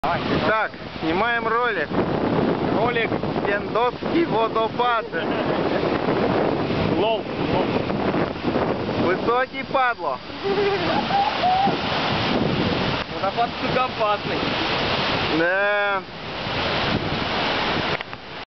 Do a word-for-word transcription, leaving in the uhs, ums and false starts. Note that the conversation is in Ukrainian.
Итак, снимаем ролик. Ролик. Сендовский водопад. Лол. Высокий, падло. Водопад сука опасный. Да.